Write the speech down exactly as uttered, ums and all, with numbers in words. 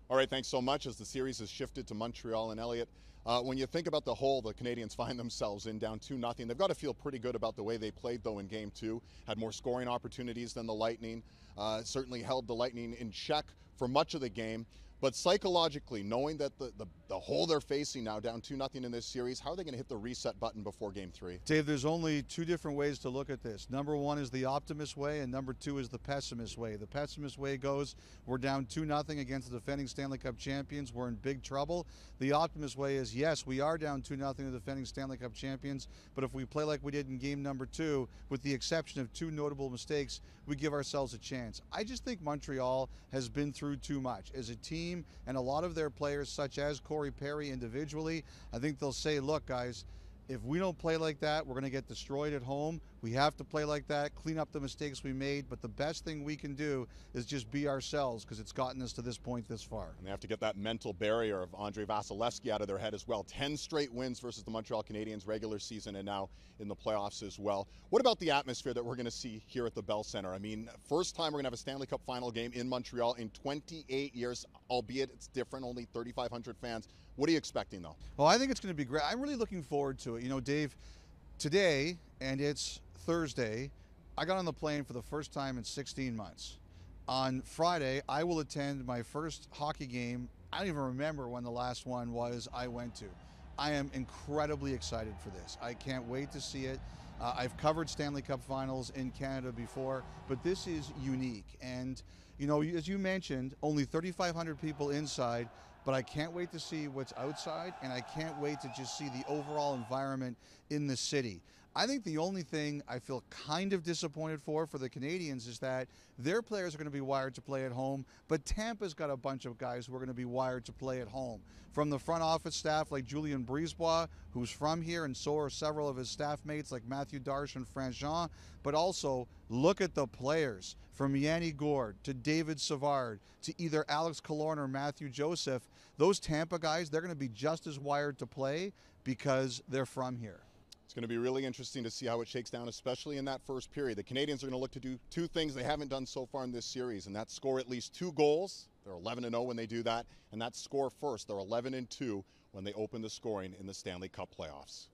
All right, thanks so much. As the series has shifted to Montreal and Elliotte, uh, when you think about the hole the Canadiens find themselves in, down two nothing, they've got to feel pretty good about the way they played, though, in Game Two. Had more scoring opportunities than the Lightning. Uh, certainly held the Lightning in check for much of the game. But psychologically, knowing that the, the, the hole they're facing now, down two nothing in this series, how are they going to hit the reset button before Game Three? Dave, there's only two different ways to look at this. Number one is the optimist way, and number two is the pessimist way. The pessimist way goes, we're down two nothing against the defending Stanley Cup champions. We're in big trouble. The optimist way is, yes, we are down two nothing to the defending Stanley Cup champions, but if we play like we did in game number two, with the exception of two notable mistakes, we give ourselves a chance. I just think Montreal has been through too much. As a team, and a lot of their players, such as Corey Perry individually, I think they'll say, look, guys, if we don't play like that, we're going to get destroyed at home. We have to play like that, clean up the mistakes we made, but the best thing we can do is just be ourselves, because it's gotten us to this point this far. And they have to get that mental barrier of Andrei Vasilevsky out of their head as well. ten straight wins versus the Montreal Canadiens regular season and now in the playoffs as well. What about the atmosphere that we're going to see here at the Bell Center? I mean, first time we're going to have a Stanley Cup Final game in Montreal in twenty-eight years, albeit it's different, only thirty-five hundred fans. What are you expecting, though? Well, I think it's going to be great. I'm really looking forward to it. You know, Dave, today, and it's Thursday, I got on the plane for the first time in sixteen months. On Friday, I will attend my first hockey game. I don't even remember when the last one was I went to. I am incredibly excited for this. I can't wait to see it. Uh, I've covered Stanley Cup Finals in Canada before, but this is unique. And, you know, as you mentioned, only thirty-five hundred people inside, but I can't wait to see what's outside, and I can't wait to just see the overall environment in the city. I think the only thing I feel kind of disappointed for for the Canadiens is that their players are going to be wired to play at home, but Tampa's got a bunch of guys who are going to be wired to play at home. From the front office staff like Julien Brisebois, who's from here, and so are several of his staff mates like Matthew Darche and Frank Jean, but also look at the players, from Yanni Gourde to David Savard to either Alex Killorn or Matthew Joseph. Those Tampa guys, they're going to be just as wired to play because they're from here. It's going to be really interesting to see how it shakes down, especially in that first period. The Canadiens are going to look to do two things they haven't done so far in this series, and that's score at least two goals. They're eleven and oh when they do that, and that's score first. They're eleven and two when they open the scoring in the Stanley Cup playoffs.